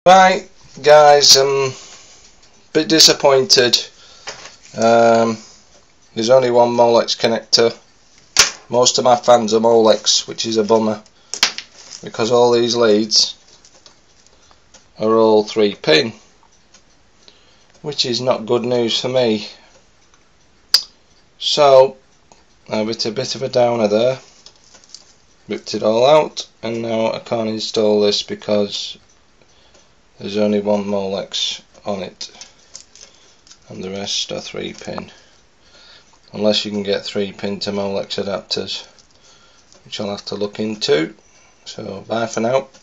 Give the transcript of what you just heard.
Right guys, bit disappointed. There's only one Molex connector. Most of my fans are Molex, which is a bummer, because all these leads are all 3-pin, which is not good news for me. So I hit a bit of a downer there, ripped it all out, and now I can't install this because there's only one Molex on it and the rest are 3-pin, unless you can get 3-pin to Molex adapters, which I'll have to look into. So bye for now.